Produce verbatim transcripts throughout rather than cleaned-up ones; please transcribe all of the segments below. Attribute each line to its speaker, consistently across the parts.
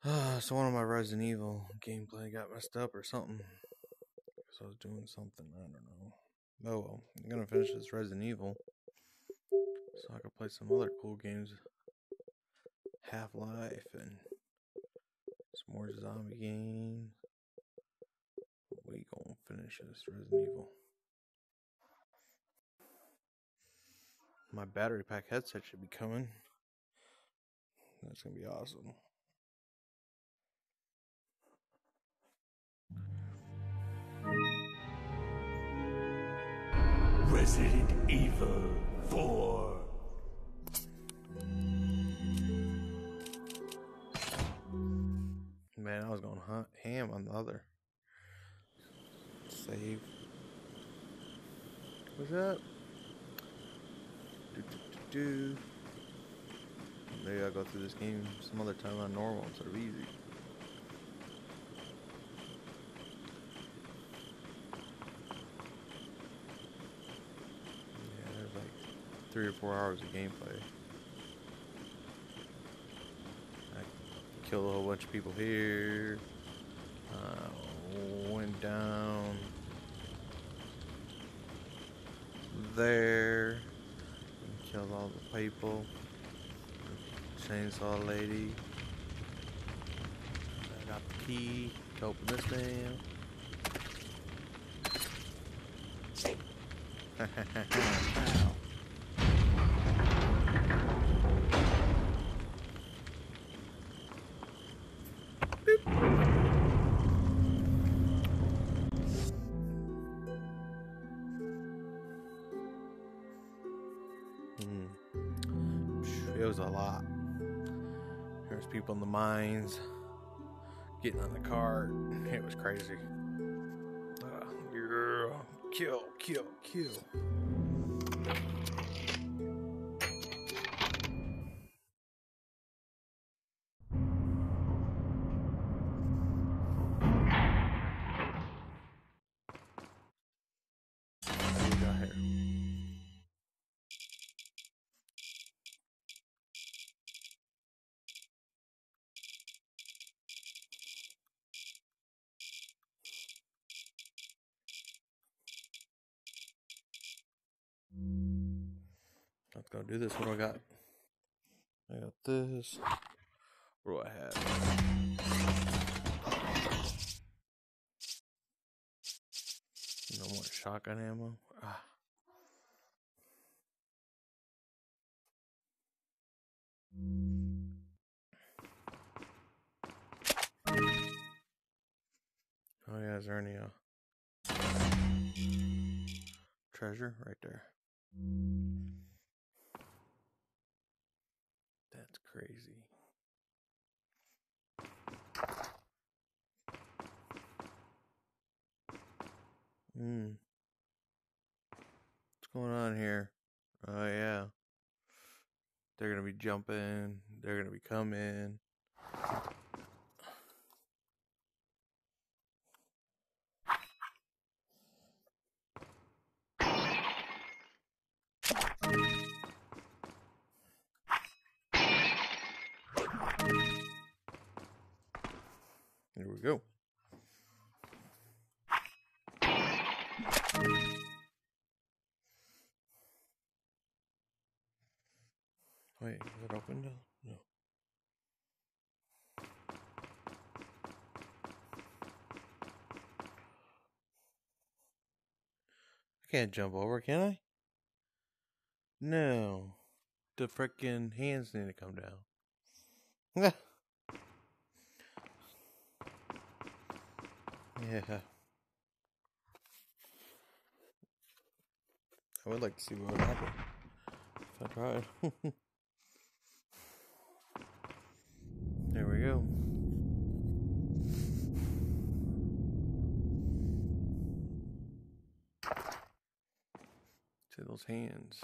Speaker 1: Uh, so one of my Resident Evil gameplay got messed up or something. So I was doing something, I don't know. Oh well, I'm gonna finish this Resident Evil so I can play some other cool games. Half-Life and some more zombie games. We gonna finish this Resident Evil. My battery pack headset should be coming. That's gonna be awesome.
Speaker 2: Resident Evil four.
Speaker 1: Man, I was going hunt ham on the other. Save. What's up? Do, do, do, do. Maybe I'll go through this game some other time on normal instead of easy. Yeah, there's like three or four hours of gameplay. I killed a whole bunch of people here. Uh, went down there and killed all the people. Chainsaw lady. I got the key to open this thing. Hmm. It was a lot. There's people in the mines getting on the cart. It was crazy. Uh, yeah. Kill, kill, kill. What we got here? Let's go do this. What do I got? I got this. What do I have? No more shotgun ammo. Ah. Oh yeah, is there any uh, treasure right there? That's crazy. Hmm. What's going on here? Oh yeah. They're gonna be jumping. They're gonna be coming. Here we go. Wait, is it open now? No. I can't jump over, can I? No. The frickin' hands need to come down. Yeah. I would like to see what would happen if I tried. There we go. See those hands.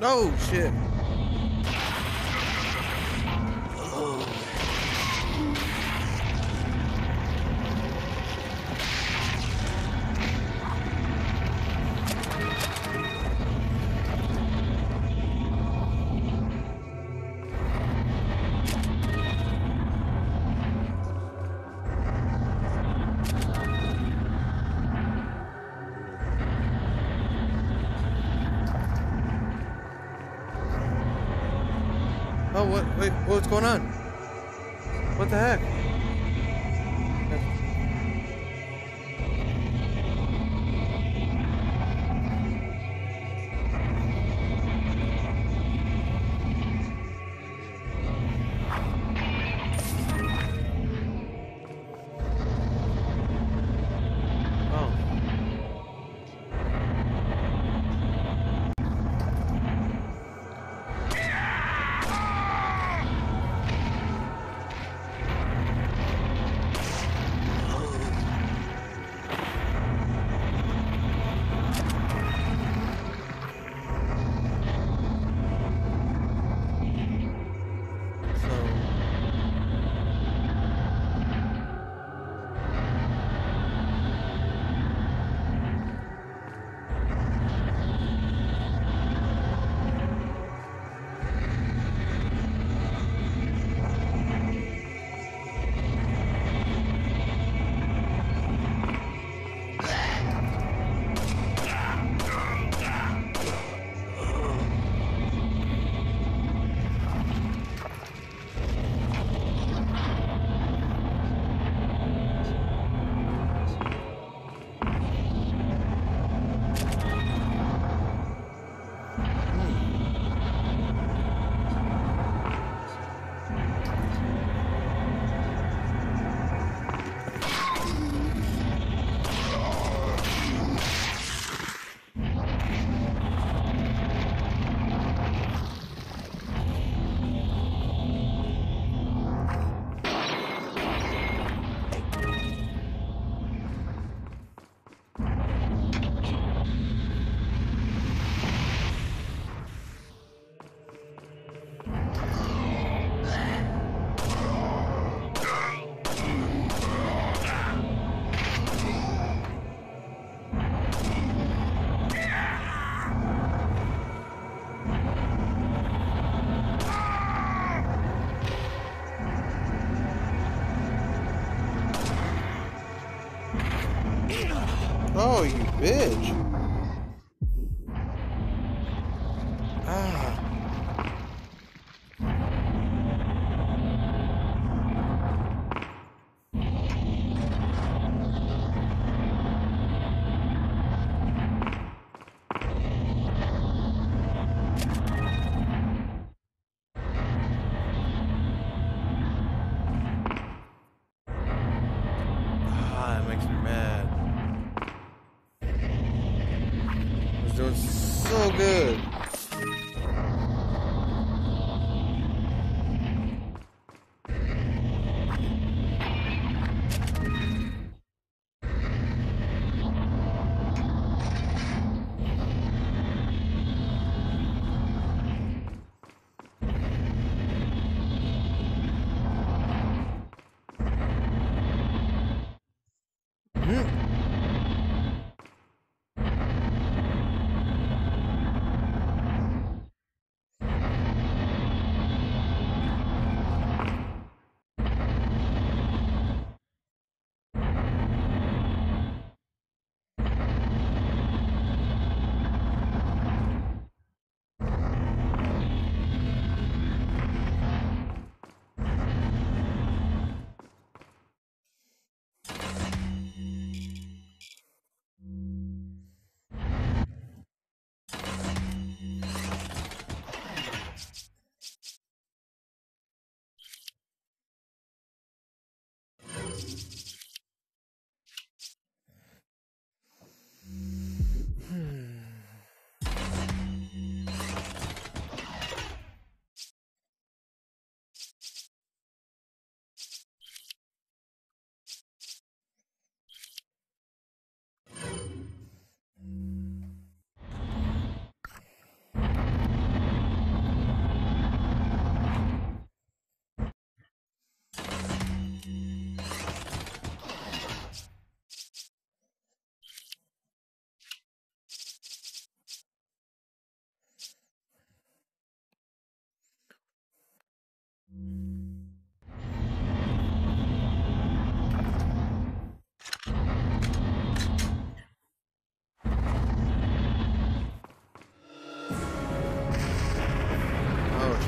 Speaker 1: Oh shit. Oh, what? Wait, what's going on? What the heck? Oh, you bitch. Ah. Ah, that makes me mad.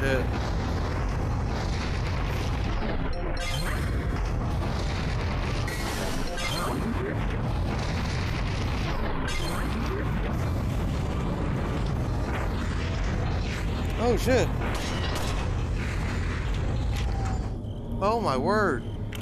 Speaker 1: shit. Oh shit. Oh my word.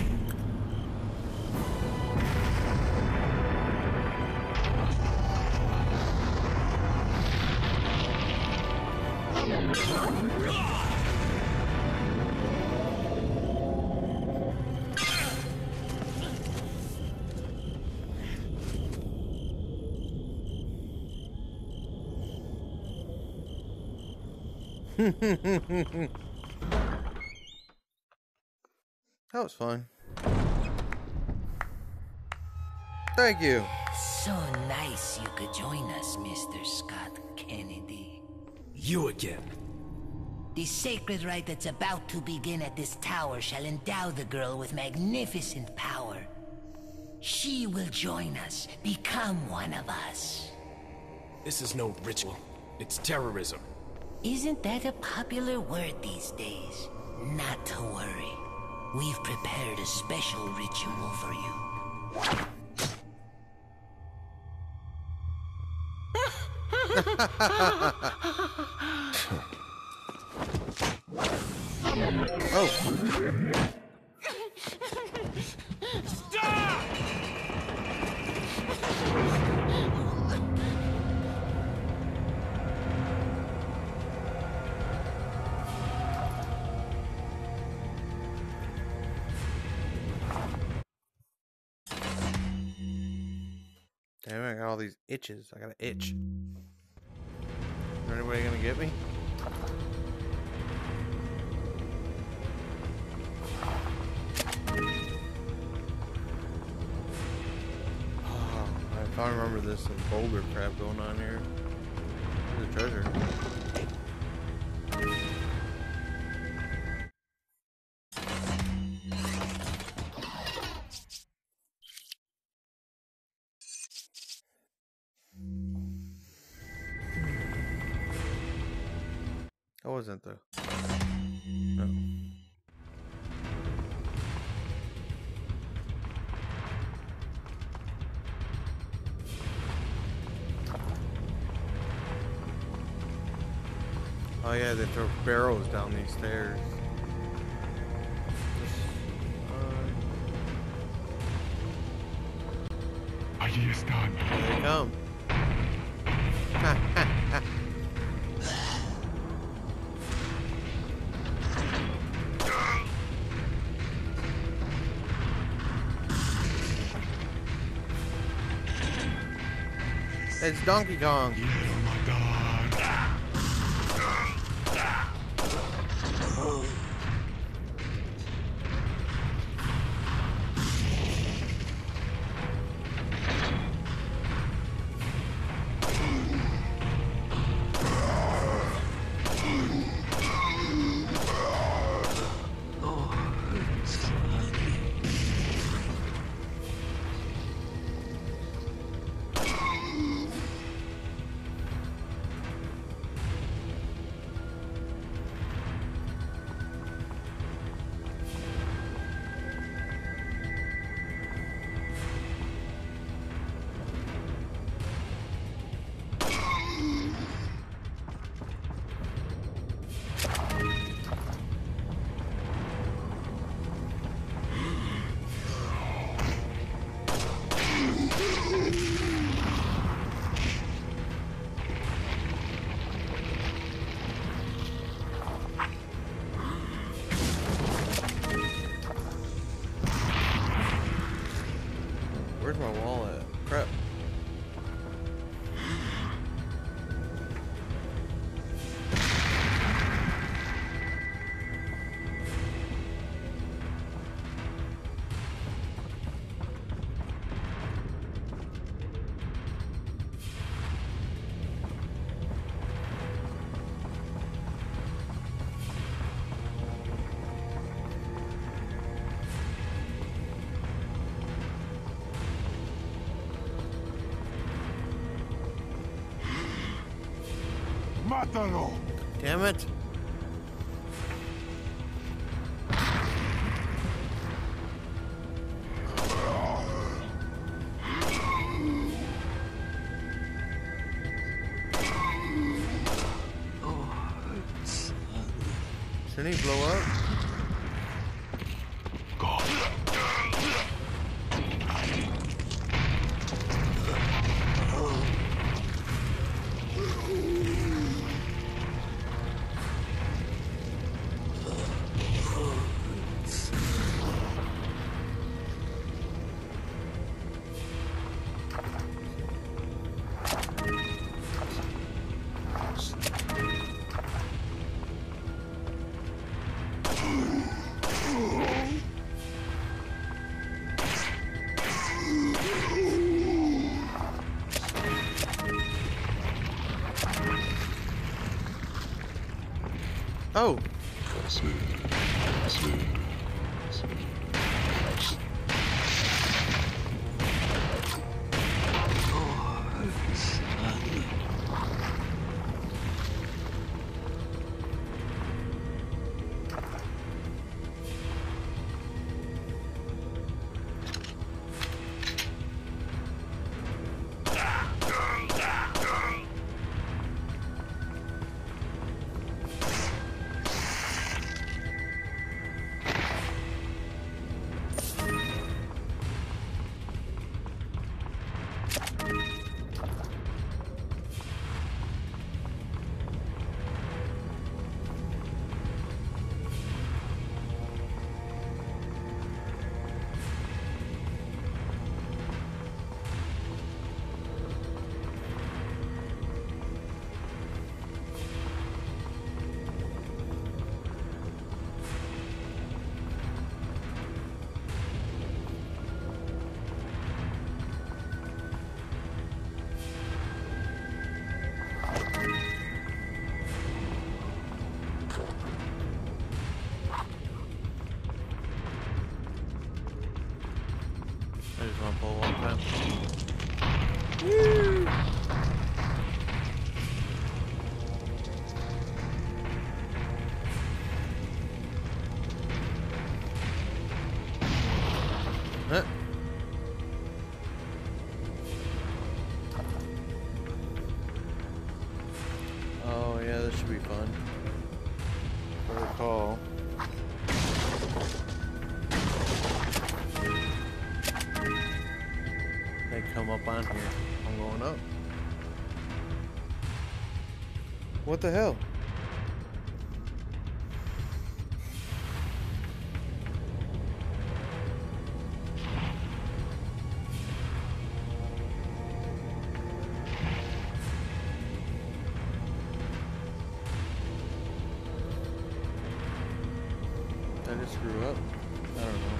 Speaker 1: That was fun. Thank you.
Speaker 3: So nice you could join us, Mister Scott Kennedy.
Speaker 2: You again.
Speaker 3: The sacred rite that's about to begin at this tower shall endow the girl with magnificent power. She will join us, become one of us.
Speaker 2: This is no ritual. It's terrorism.
Speaker 3: Isn't that a popular word these days? Not to worry. We've prepared a special ritual for you.
Speaker 1: Oh.
Speaker 2: Stop!
Speaker 1: Damn it, I got all these itches. I got an itch. Is anybody gonna get me? Oh, if I remember this, some boulder crap going on here. There's a treasure. That wasn't the... No. Oh yeah, they throw barrels down these stairs.
Speaker 2: Ahí están.
Speaker 1: Here they come. It's Donkey Kong.
Speaker 2: Oh my god.
Speaker 1: Where's my wallet? Crap.
Speaker 2: Mátalo.
Speaker 1: Damn it. Shouldn't he blow up? Oh. I just want to pull one time. Woo! Huh? Oh yeah, this should be fun. If I recall. They come up on here. I'm going up. What the hell? Did I just screw up? I don't know.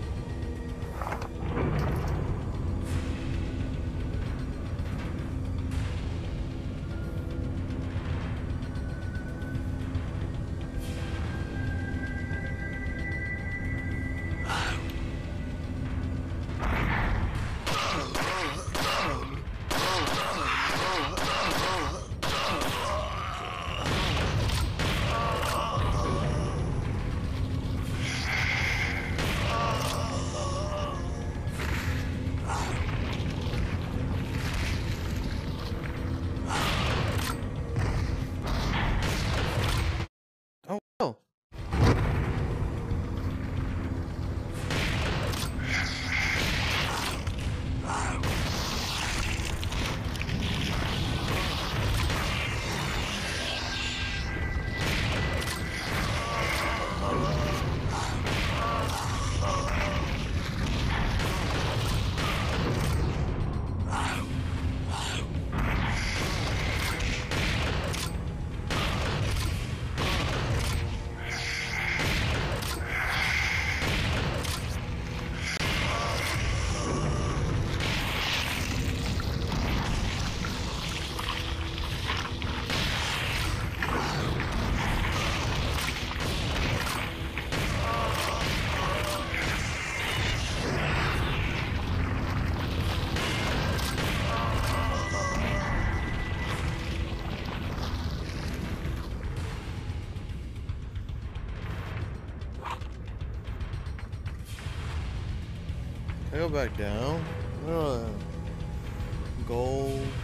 Speaker 1: I go back down. Uh, gold.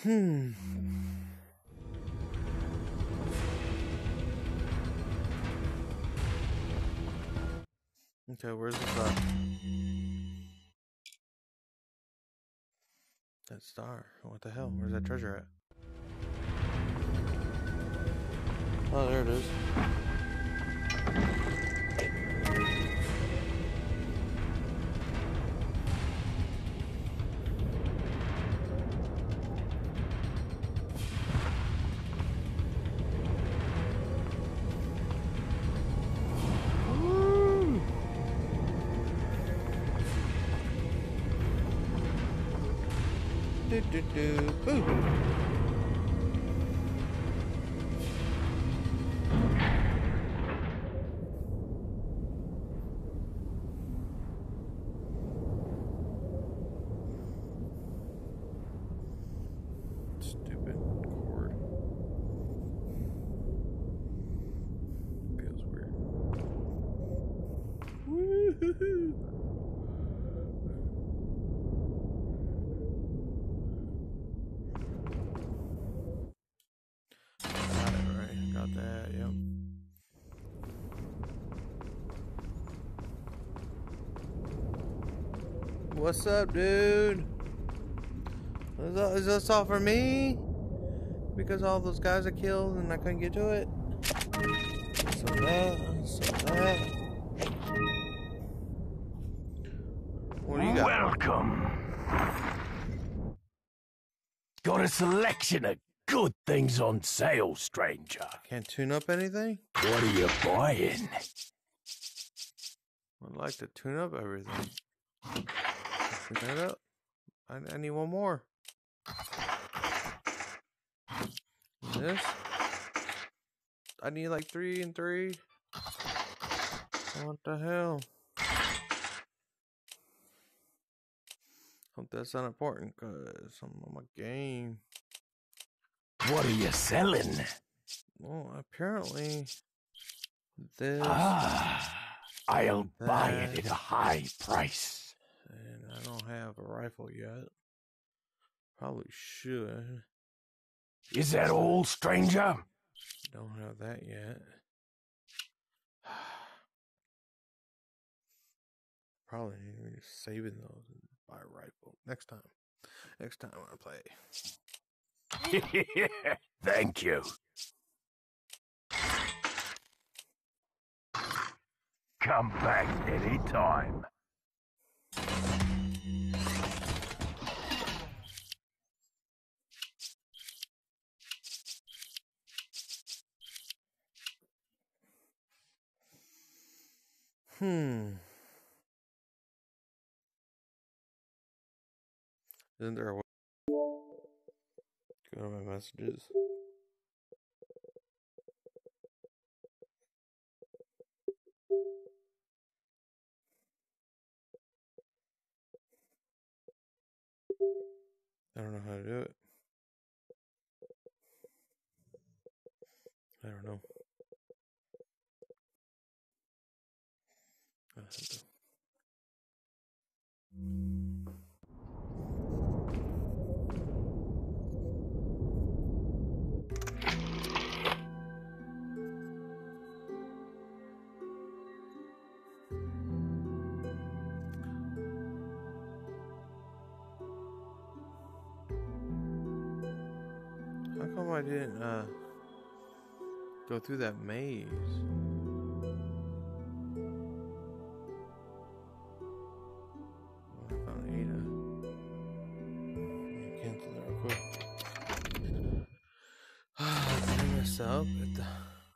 Speaker 1: Hmm. Okay, where's the star? That star. What the hell? Where's that treasure at? Oh, there it is. Do, do, do. Boo. Stupid cord. Feels weird. Woo-hoo-hoo. That, yep. What's up, dude? Is, that, is this all for me? Because all those guys are killed and I couldn't get to it? So that, so that. What do you got?
Speaker 2: Welcome. Got a selection of good things on sale, stranger.
Speaker 1: Can't tune up anything?
Speaker 2: What are you buying?
Speaker 1: I'd like to tune up everything. Tune that up. I, I need one more. This? I need like three and three. What the hell? Hope that's not important because I'm on my game.
Speaker 2: What are you selling?
Speaker 1: Well, apparently this.
Speaker 2: Ah, I'll
Speaker 1: that,
Speaker 2: buy it at a high price.
Speaker 1: And I don't have a rifle yet. Probably should.
Speaker 2: Is that all, stranger?
Speaker 1: Don't have that yet. Probably need to be saving those and buy a rifle next time. Next time I play.
Speaker 2: Thank you. Come back anytime.
Speaker 1: Hmm. Isn't there a way to go to my messages? I don't know how to do it. I don't know. I have to. How come I didn't uh go through that maze? Well, I found Ada. Cancel that real quick. Did I mess up at the...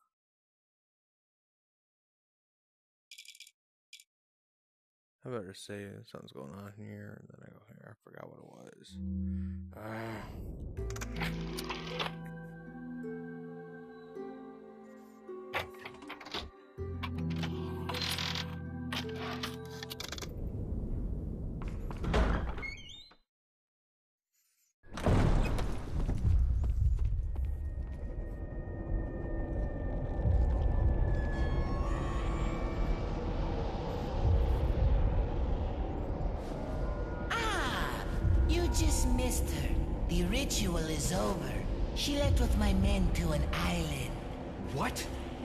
Speaker 1: I better say something's going on here, and then I go here. I forgot what it was. Ah.
Speaker 3: You just missed her. The ritual is over. She left with my men to an island.
Speaker 2: What?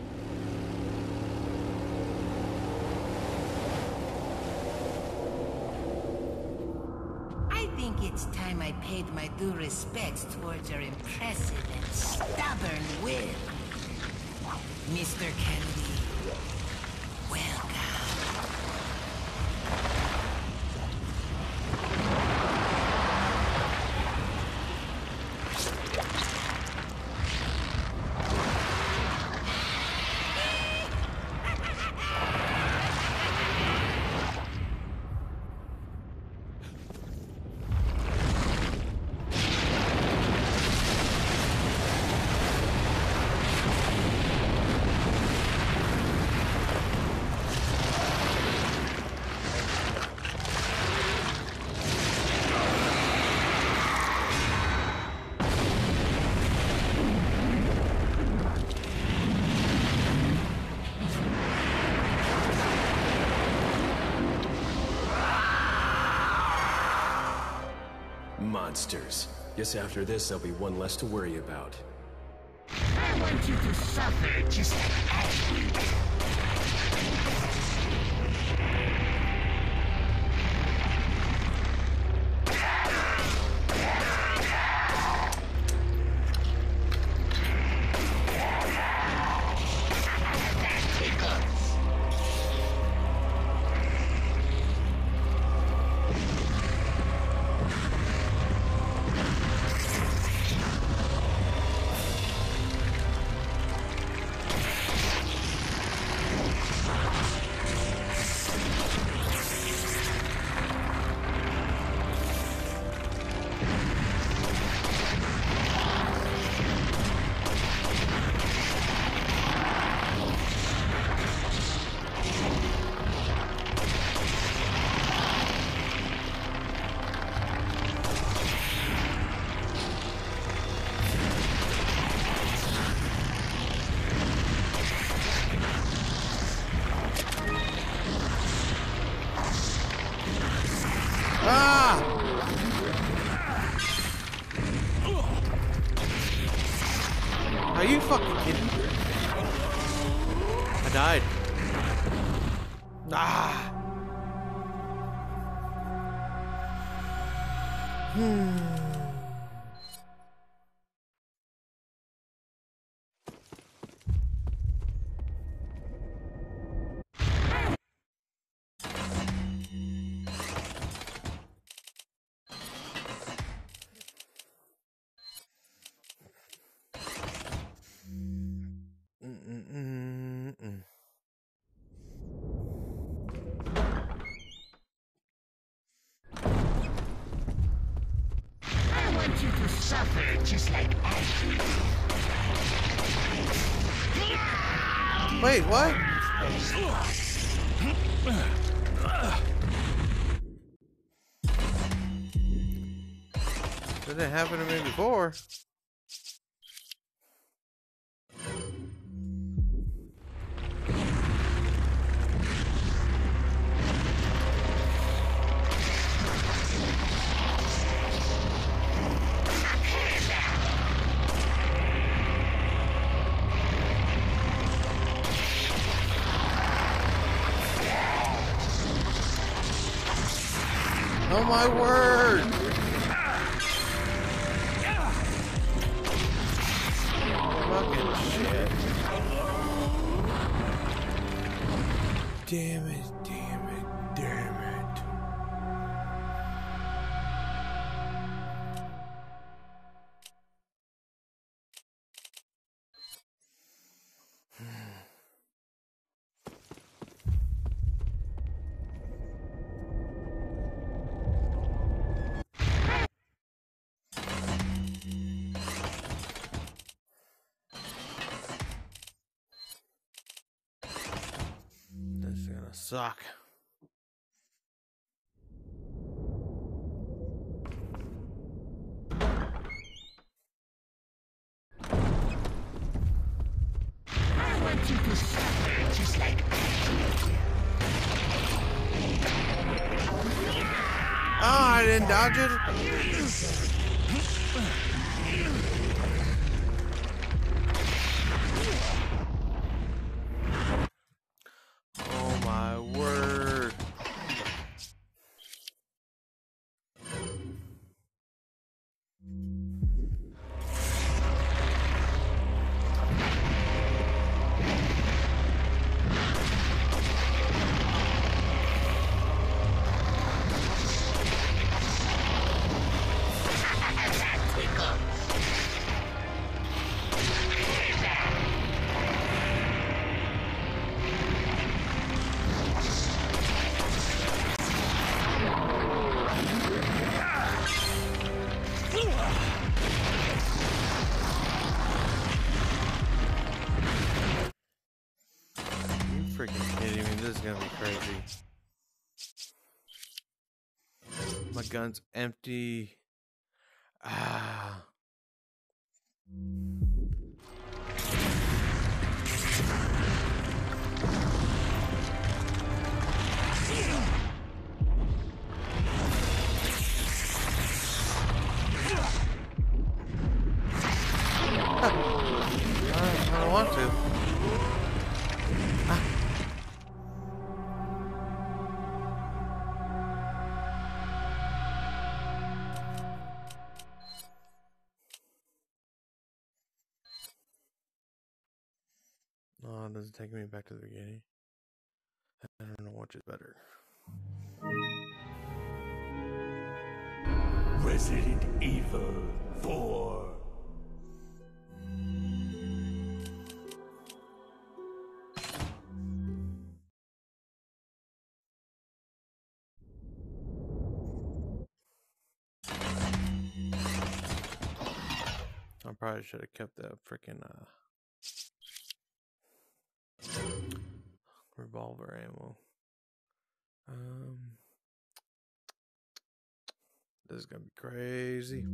Speaker 3: I think it's time I paid my due respects towards your impressive and stubborn will. Mister Kennedy, welcome.
Speaker 4: Monsters. Guess after this, there'll be one less to worry about.
Speaker 3: I want you to suffer just like I
Speaker 1: Are you fucking kidding me? I died. Ah. Hmm.
Speaker 3: you to suffer just like I do.
Speaker 1: Wait, what? Didn't happen to me before. Oh my word! Fucking shit. Damn it, damn it, damn it. This is gonna suck.
Speaker 3: I want you to suffer just like
Speaker 1: Oh, I didn't dodge it. Oh my word. Freaking kidding me, this is gonna be crazy. My gun's empty. Ah. I don't want to. Ah. Oh, does it take me back to the beginning? I don't know which is better.
Speaker 2: Resident Evil four.
Speaker 1: I probably should have kept that freaking uh, revolver ammo. Um, this is gonna be crazy.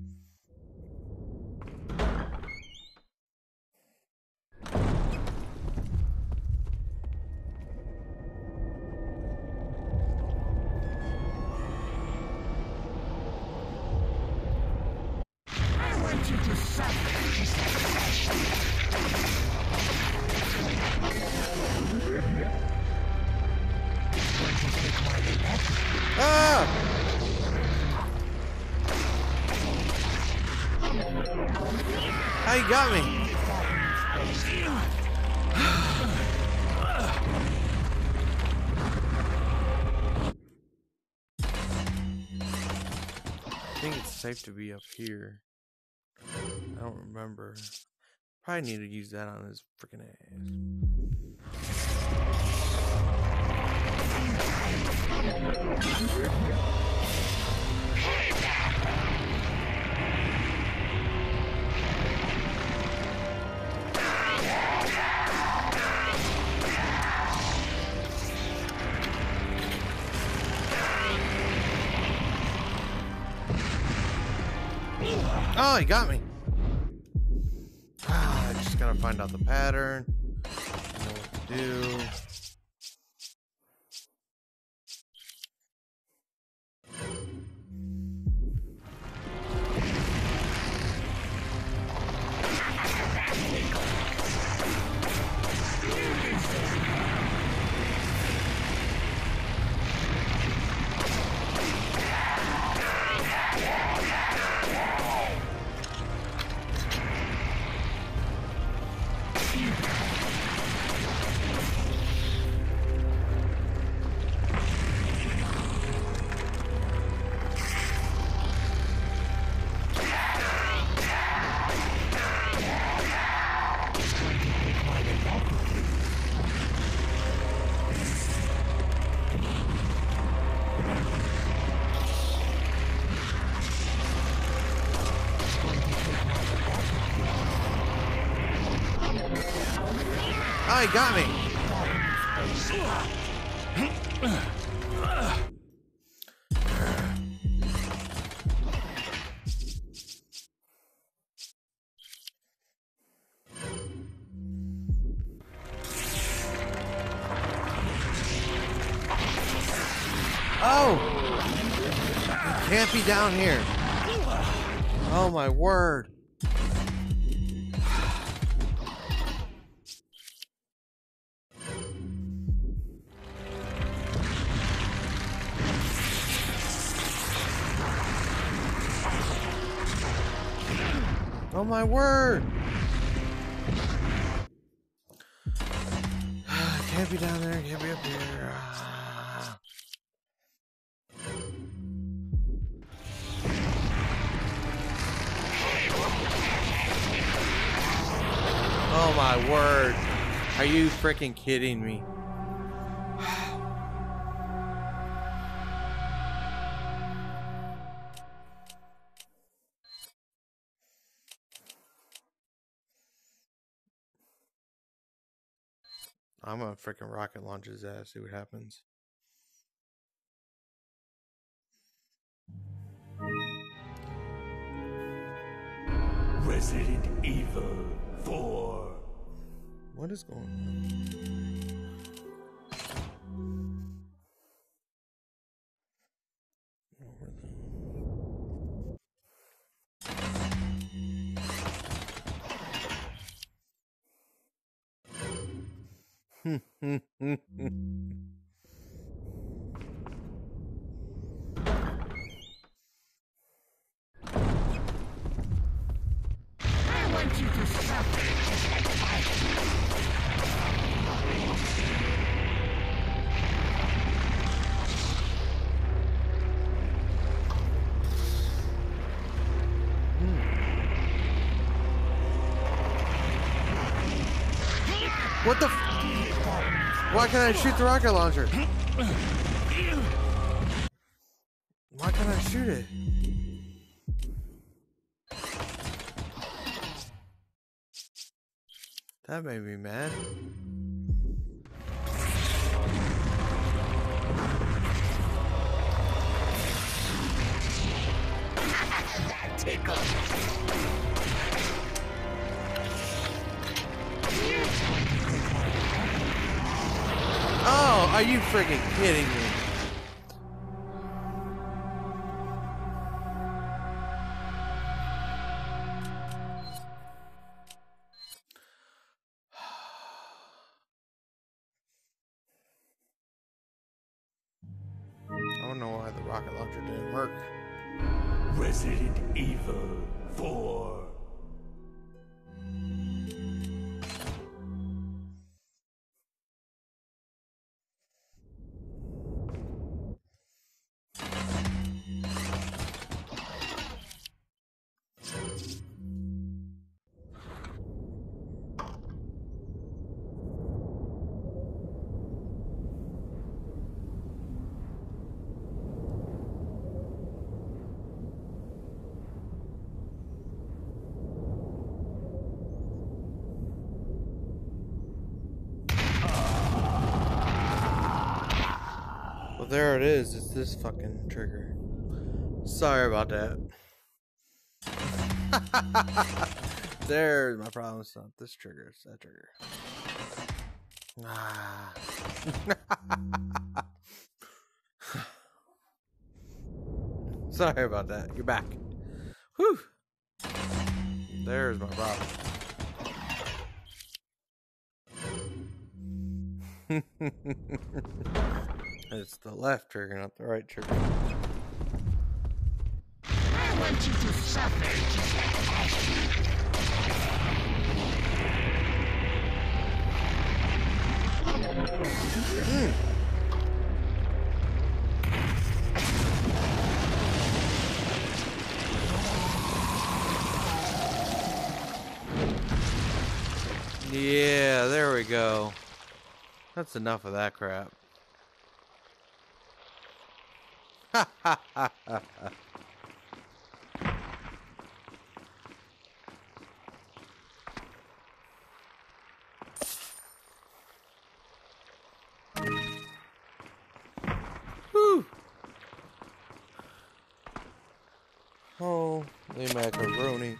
Speaker 1: Ah! How you got me? I think it's safe to be up here. I don't remember. Probably need to use that on his freaking ass. Oh, he got me. Ah, I just gotta find out the pattern. Know what to do. Oh, he got me. Oh, he can't be down here. Oh my word. Oh my word. Can't be down there, can't be up here. Ah. Oh my word. Are you freaking kidding me? I'm gonna freaking rocket launch his ass, see what happens.
Speaker 2: Resident Evil four.
Speaker 1: What is going on? Over there.
Speaker 3: I want you to suffer just like I
Speaker 1: What the f- Why can't I shoot the rocket launcher? Why can't I shoot it? That made me mad. Oh, are you freaking kidding me? I don't know why the rocket launcher didn't work.
Speaker 2: Resident Evil four.
Speaker 1: Well, there it is. It's this fucking trigger. Sorry about that. There's my problem. It's not this trigger. It's that trigger. Ah. Sorry about that. You're back. Whew. There's my problem. It's the left trigger, not the right trigger.
Speaker 3: I want you to suffer just like I
Speaker 1: Mm. Yeah, there we go. That's enough of that crap. Ha ha ha ha ha. Whew. Holy macaroni.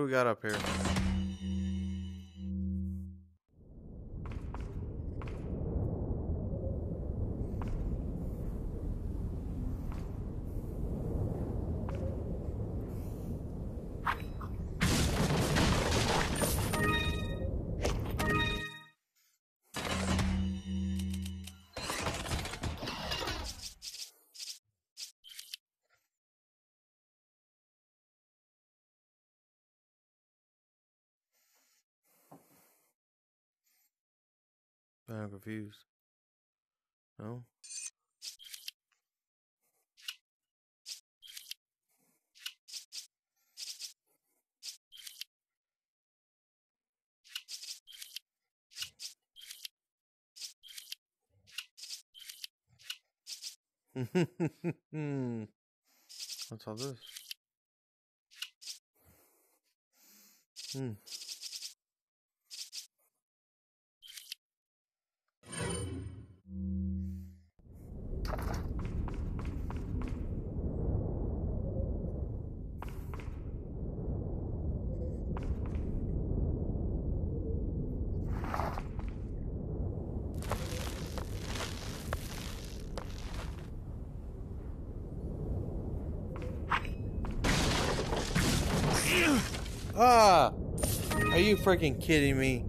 Speaker 1: we got up here? I'm confused. No? What's all this? Hmm. Ah! Are you freaking kidding me?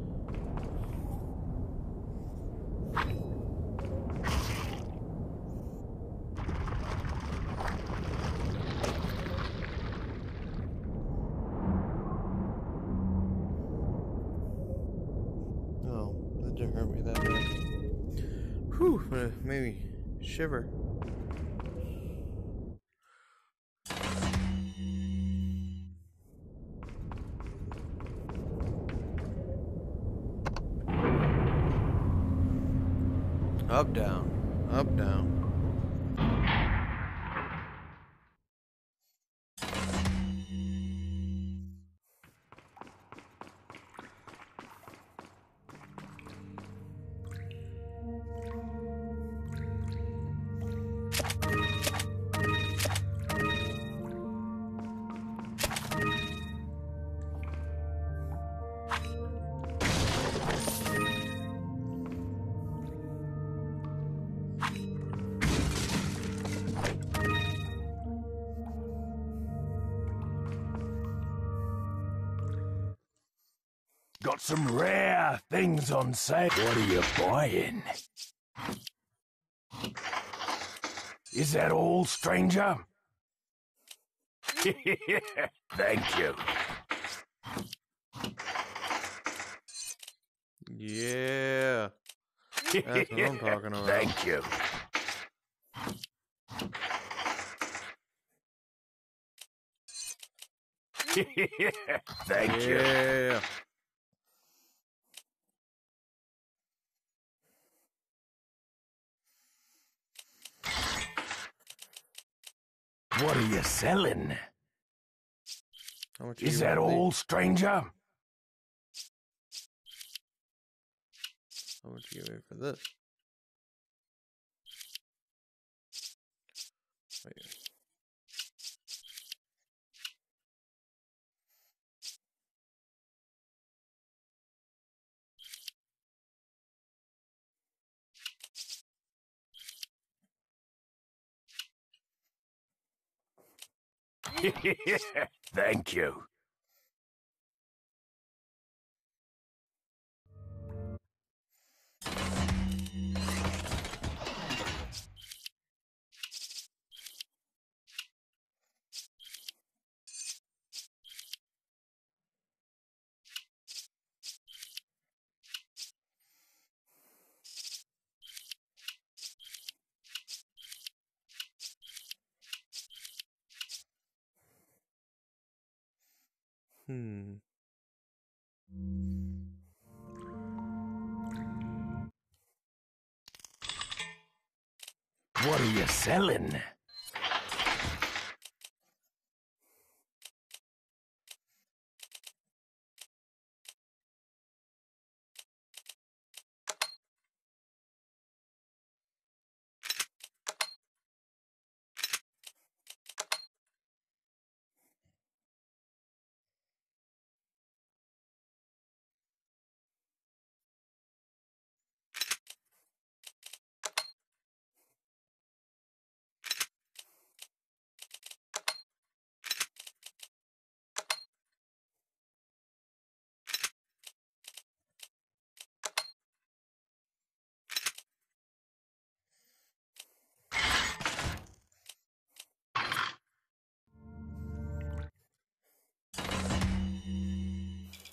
Speaker 1: Oh, that didn't hurt me that bad. Whew, but it made me shiver. Up, down. Up, down.
Speaker 2: Got some rare things on sale. What are you buying? Is that all, stranger? Thank you.
Speaker 1: Yeah. That's what I'm talking about.
Speaker 2: Thank you. Thank you.
Speaker 1: Yeah.
Speaker 2: What are you selling?
Speaker 1: How much you
Speaker 2: Is
Speaker 1: give
Speaker 2: that
Speaker 1: me for
Speaker 2: all,
Speaker 1: these?
Speaker 2: stranger?
Speaker 1: How much you give me for this?
Speaker 2: Thank you.
Speaker 1: Hmm.
Speaker 2: What are you selling?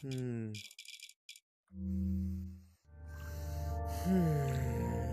Speaker 1: Hmm. Hmm.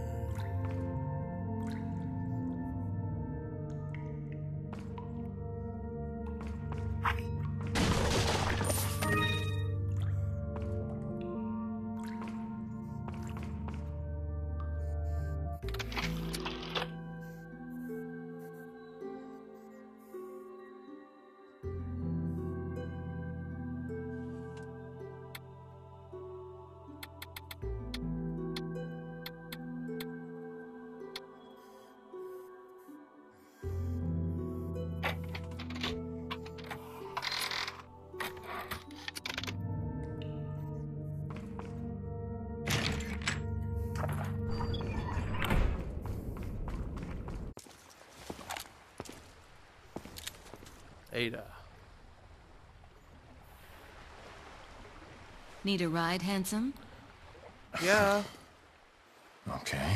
Speaker 1: Ada.
Speaker 5: Need a ride, handsome?
Speaker 1: Yeah.
Speaker 2: Okay.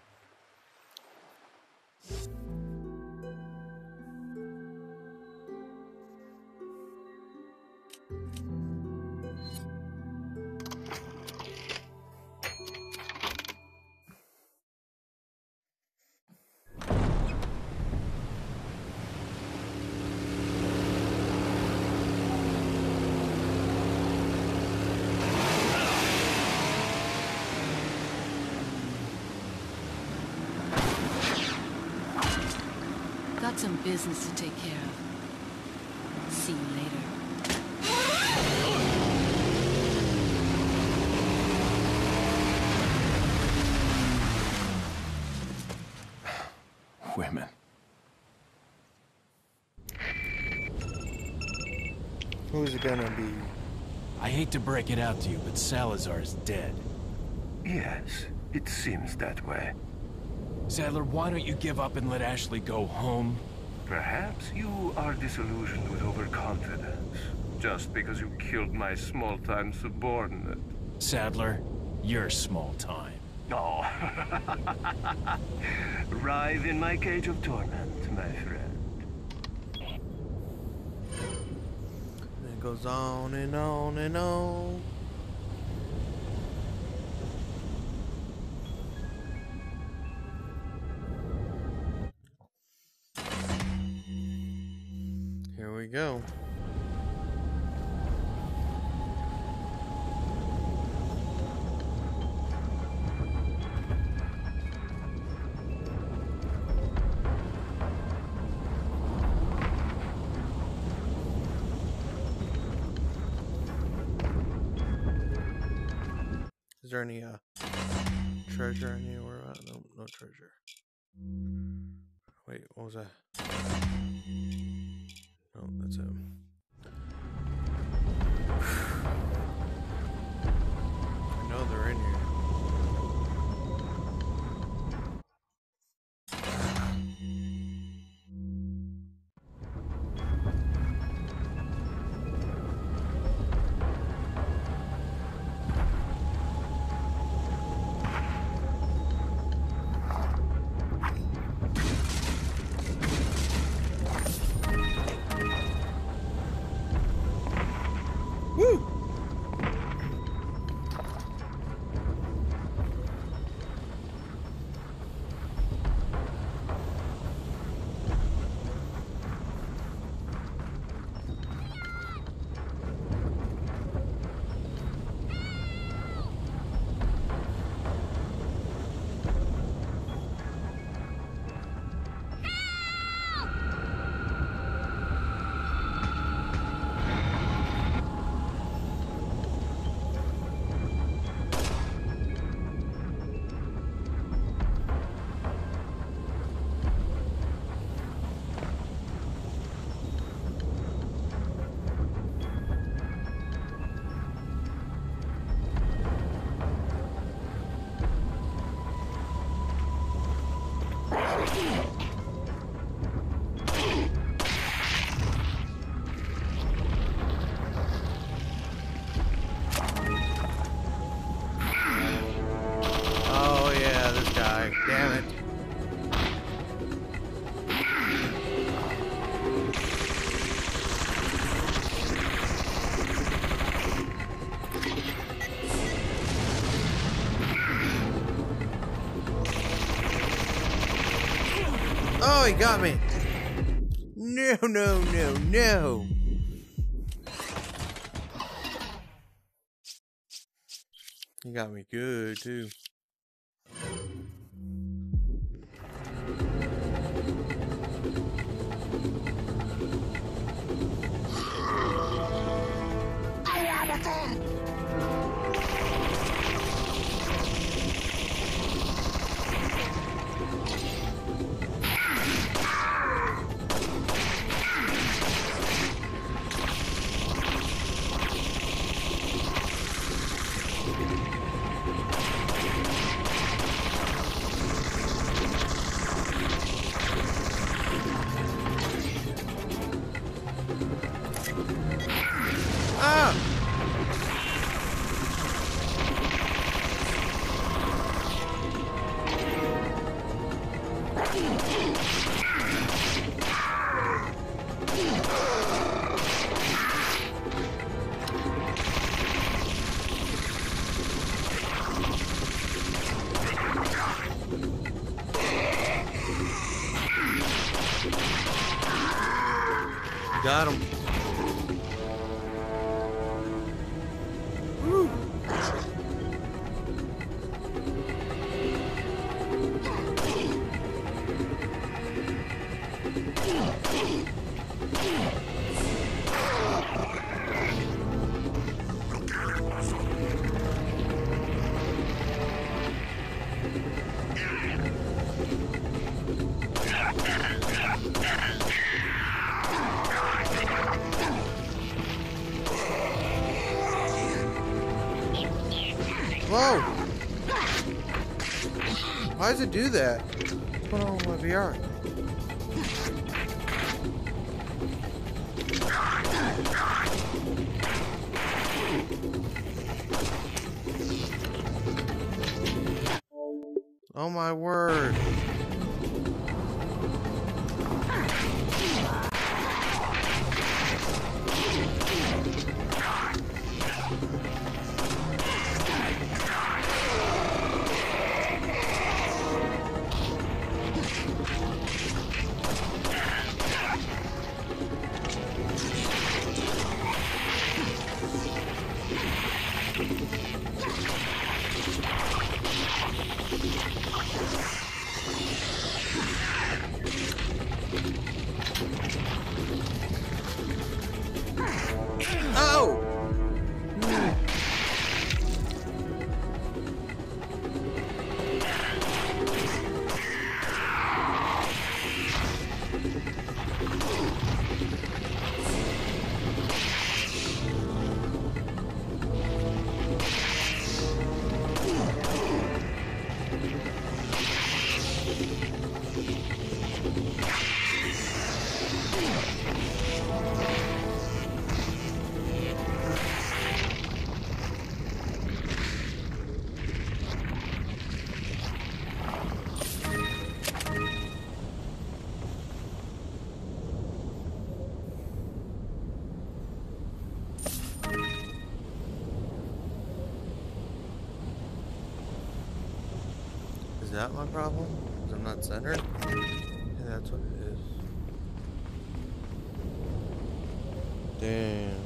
Speaker 5: Got some business to take care of. See you later.
Speaker 2: Women.
Speaker 1: Who's it gonna be?
Speaker 2: I hate to break it out to you, but Salazar is dead.
Speaker 6: Yes, it seems that way.
Speaker 2: Sadler, why don't you give up and let Ashley go home?
Speaker 6: Perhaps you are disillusioned with overconfidence, just because you killed my small-time subordinate.
Speaker 2: Sadler, you're small time.
Speaker 6: Oh. Writhe in my cage of torment, my friend.
Speaker 1: It goes on and on and on. Here we go. Is there any uh treasure anywhere? Uh, no, no treasure. Wait, what was that? No, that's it. I know they're in here. Woo! Oh yeah, this guy. Damn it. Oh, he got me. No, no, no, no. He got me good, too. Got him. Woo. Whoa! Why does it do that? What's going on with my V R? Oh my word. Oh! Is that my problem? Because I'm not centered? Yeah, that's what it is. Damn.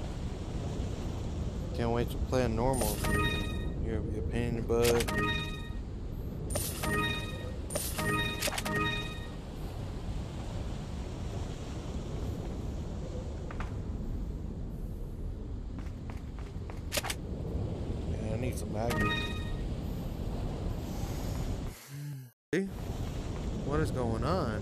Speaker 1: Can't wait to play on normal. You're gonna be a pain in the butt. Yeah, I need some magnets. What is going on?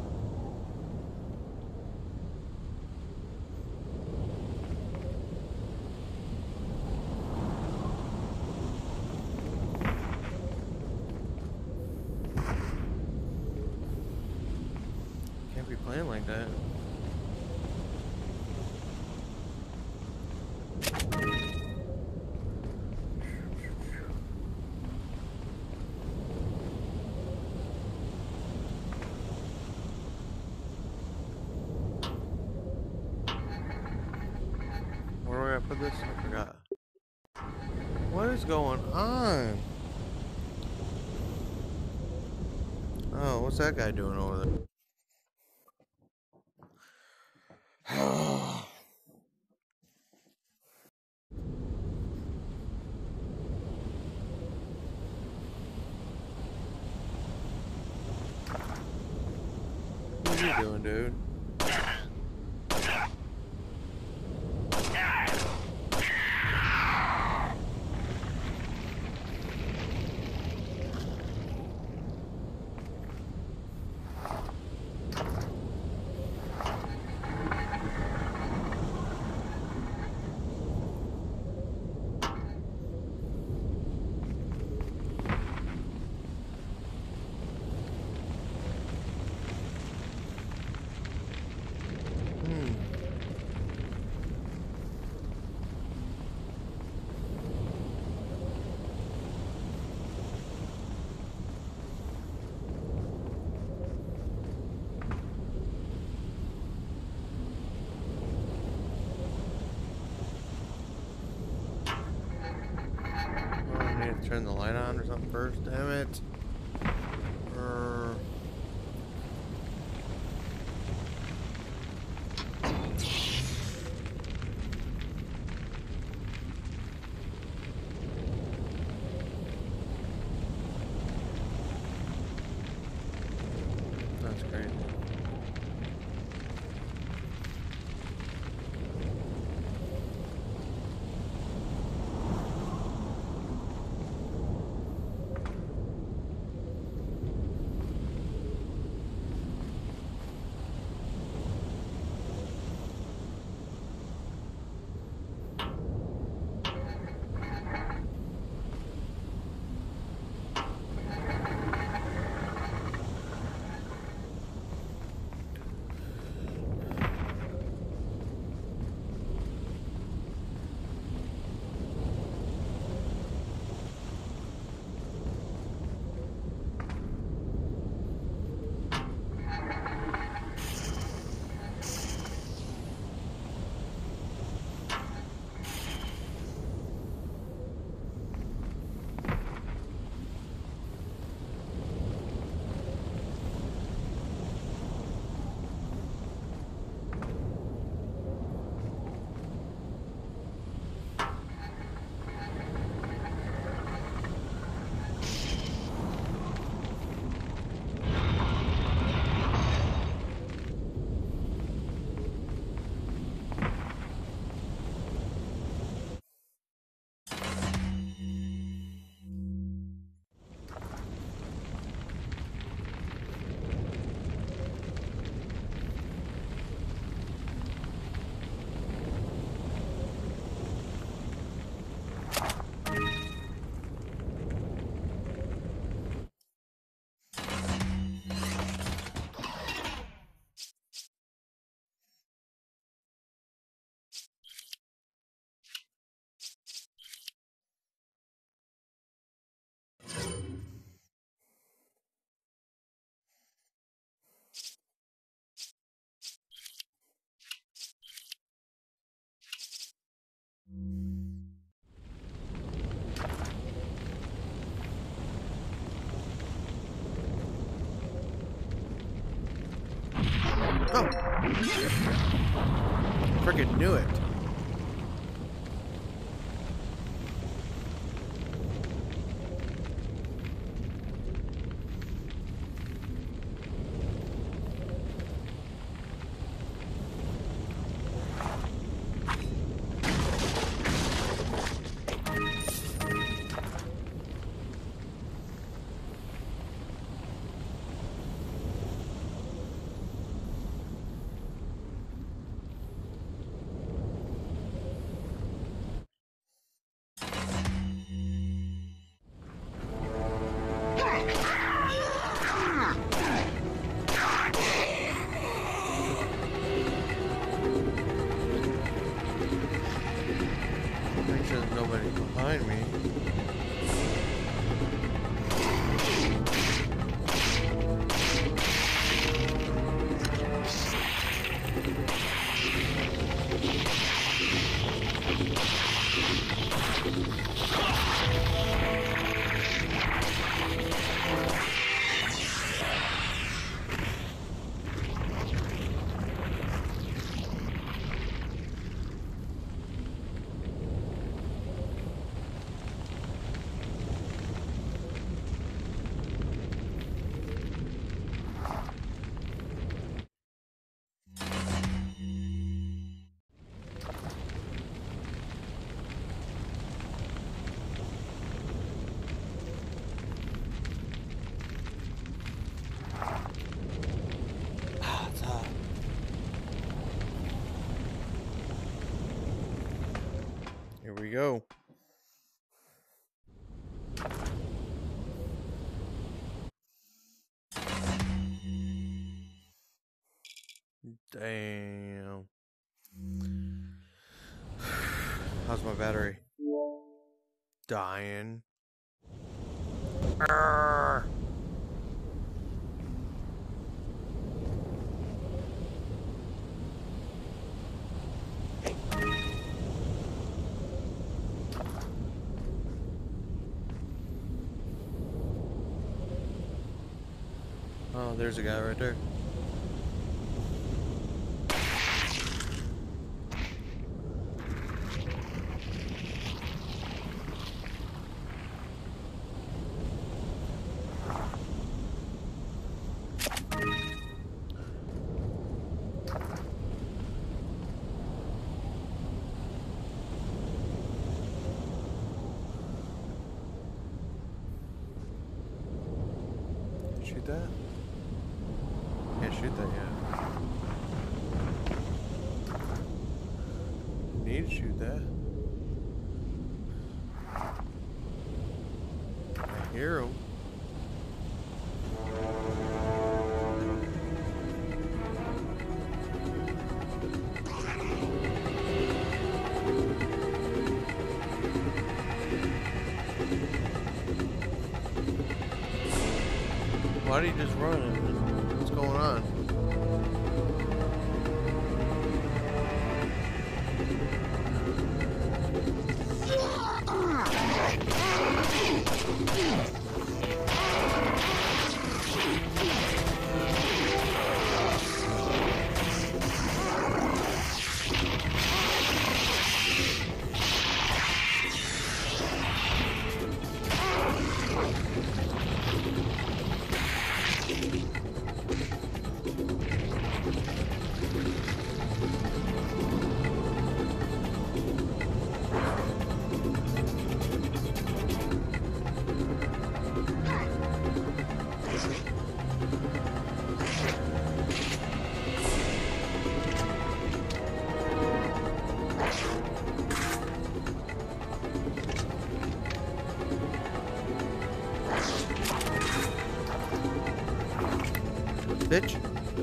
Speaker 1: Can't be playing like that. Where do I put this? I forgot. What is going on? Oh, what's What's that guy doing over there? What are you doing, dude? Turn the light on or something first, damn it. Uh, that's crazy. Oh! Freaking knew it. Damn. How's my battery? Dying. Arrgh. Oh, there's a guy right there. Shoot that? Can't shoot that yet. Need to shoot that. I hear him. Why did he just run? What's going on? Bitch.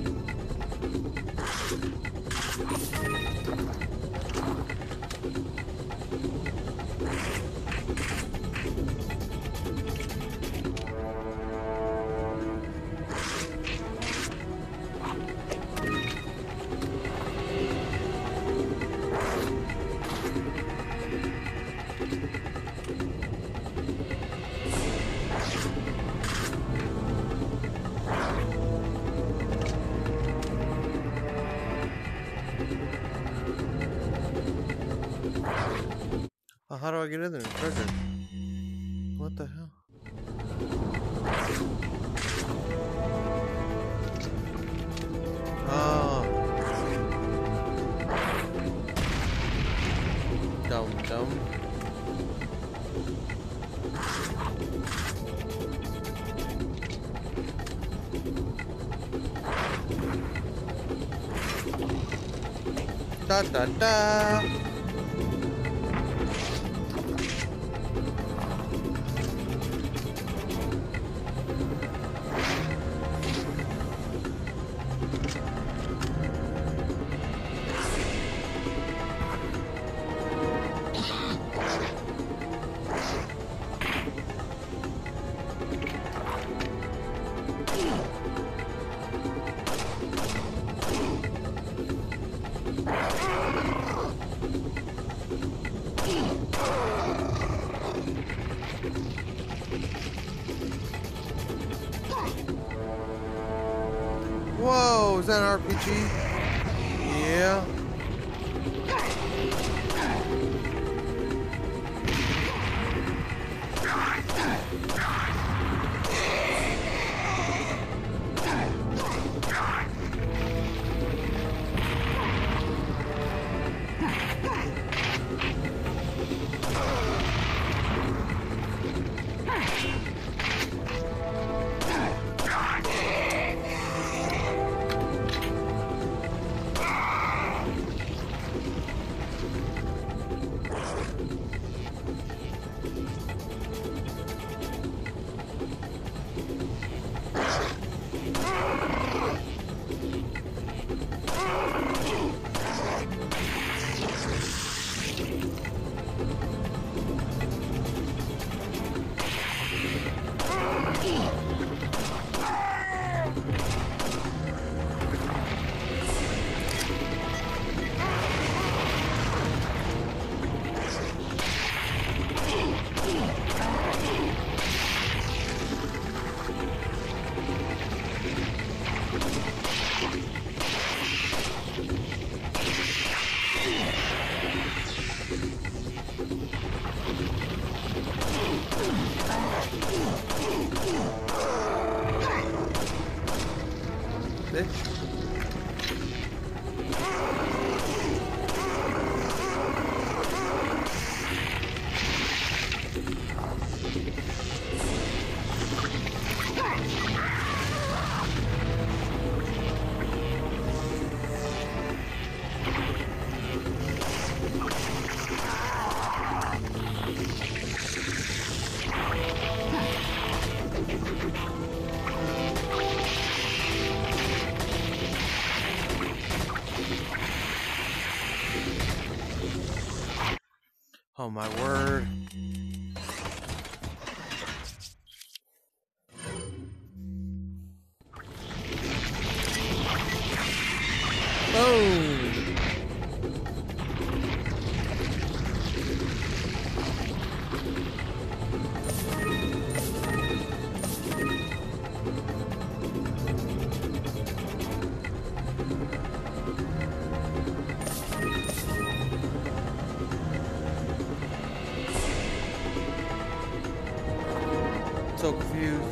Speaker 1: Oh, how do I get in there? Treasure. What the hell? Oh. Dumb, dumb. Da da da. Whoa, is that an R P G? Yeah. Bitch. Oh my word. Boom. So confused.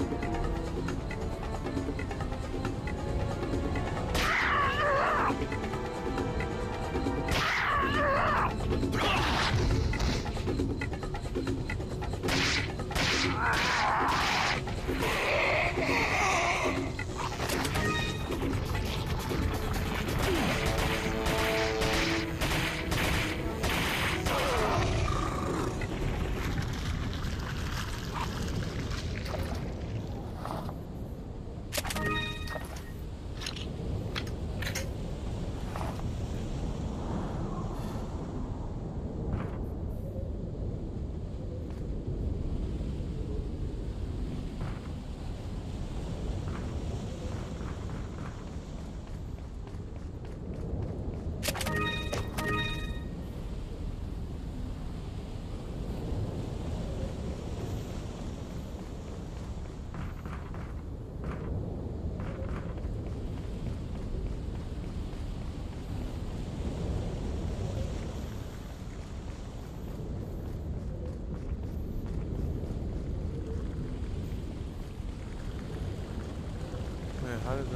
Speaker 1: Man, how did that?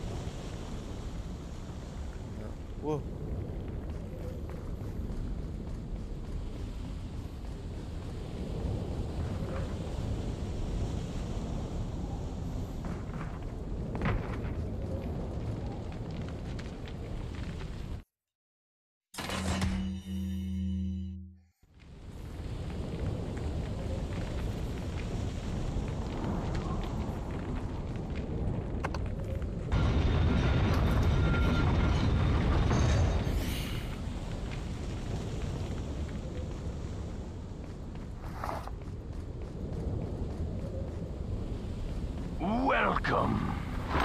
Speaker 1: No. Whoa.
Speaker 2: Welcome.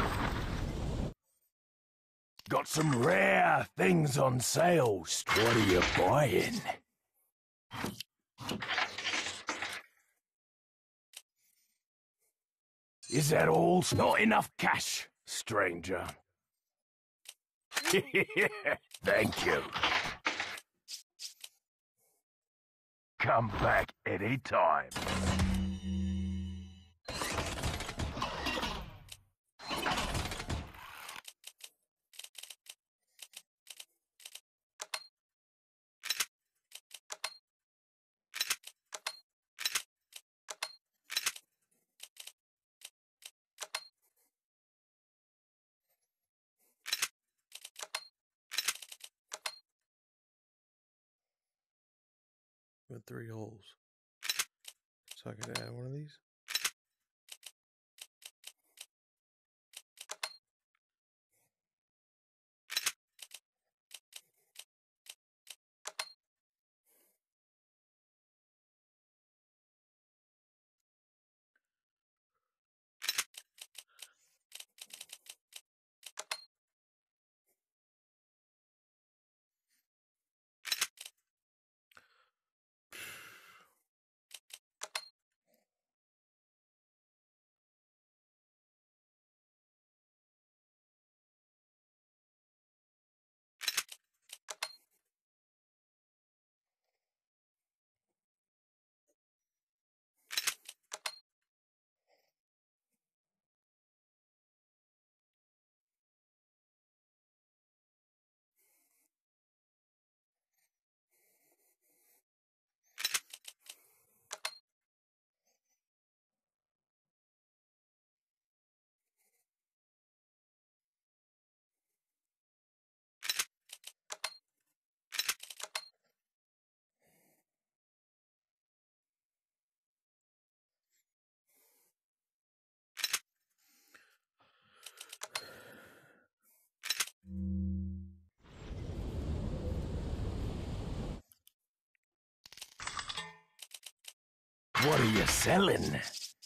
Speaker 2: Got some rare things on sale. What are you buying? Is that all? Not enough cash, stranger. Thank you. Come back any time.
Speaker 1: With three holes. So I could add one of these.
Speaker 2: What are you selling?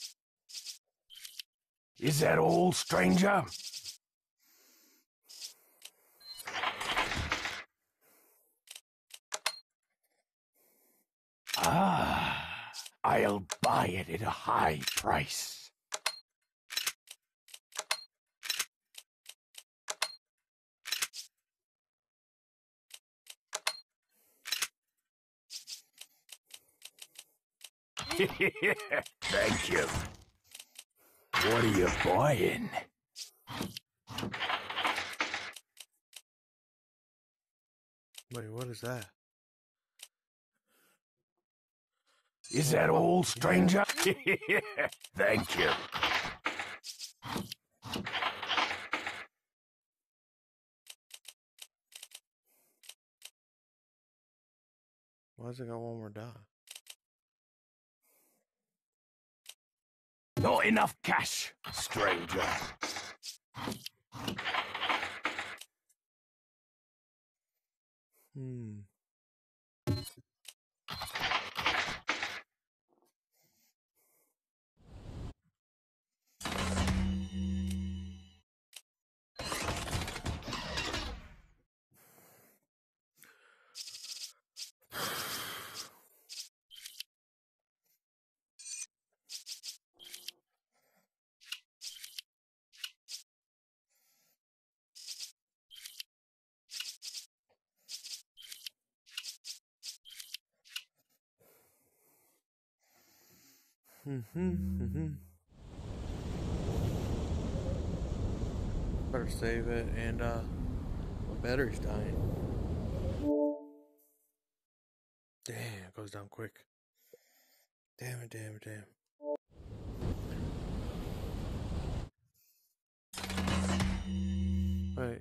Speaker 2: Is that all, stranger? Ah, I'll buy it at a high price. Thank you. What are you buying?
Speaker 1: Wait, what is that?
Speaker 2: Is that all, stranger? Thank you.
Speaker 1: Why does it got one more die?
Speaker 2: Not enough cash, stranger.
Speaker 1: Hmm. Mm-hmm, mm-hmm. Better save it, and uh, my battery's dying. Damn, it goes down quick. Damn it, damn it, damn. Wait.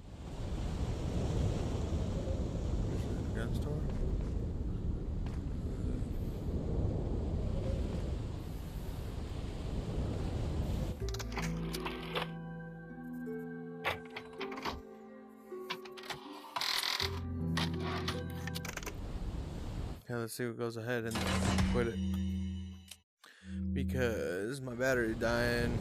Speaker 1: This is the gun store? Yeah, let's see what goes ahead and then quit it. Because my battery's dying.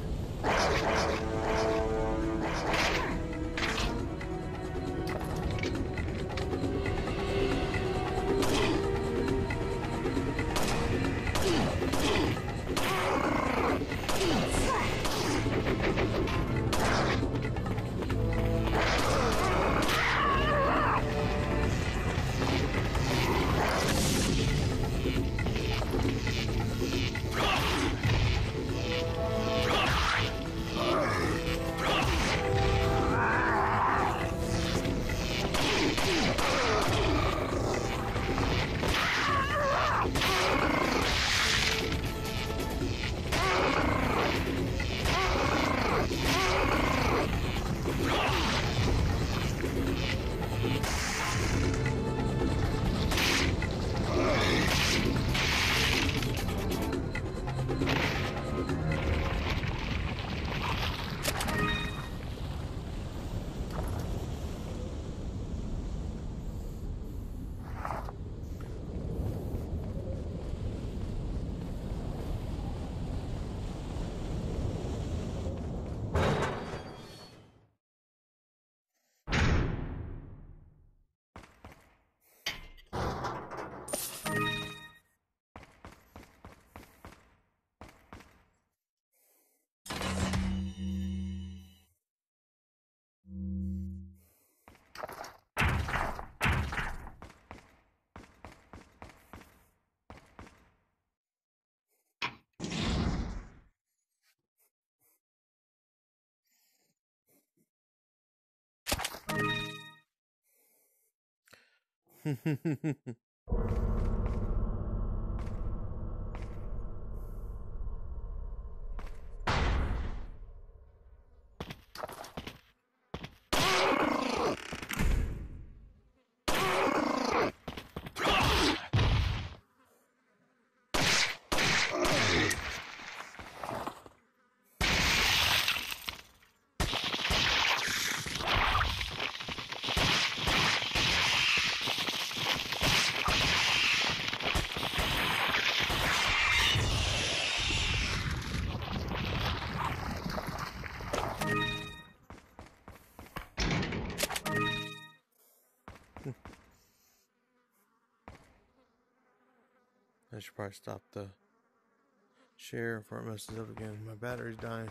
Speaker 1: I should probably stop the share before it messes up again. My battery's dying.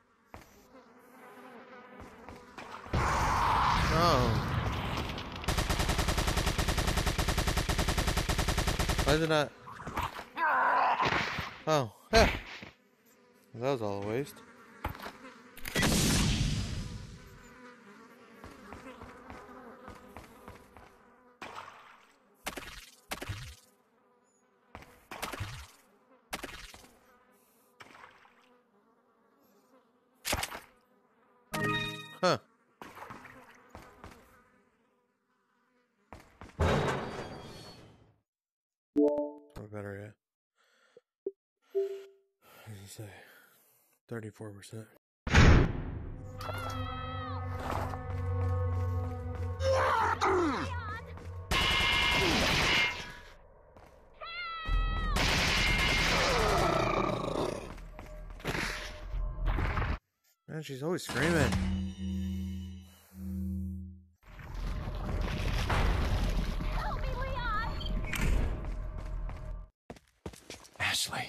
Speaker 1: Oh. Why is it not? Oh, yeah. That was all a waste. Huh. What battery at? What does it say? thirty-four percent. Man, she's always screaming.
Speaker 7: Help me, Leon!
Speaker 2: Ashley.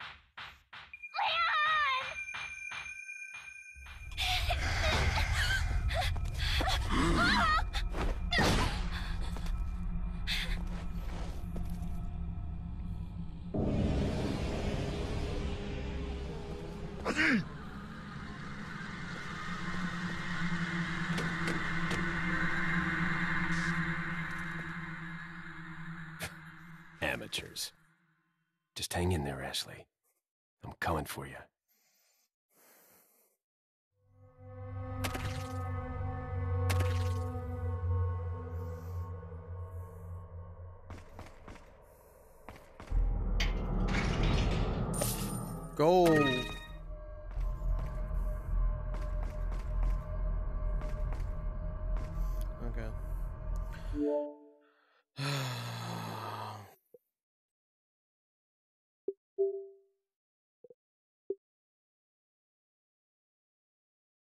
Speaker 2: Amateurs. Just hang in there, Ashley. I'm coming for you.
Speaker 1: Go. Okay.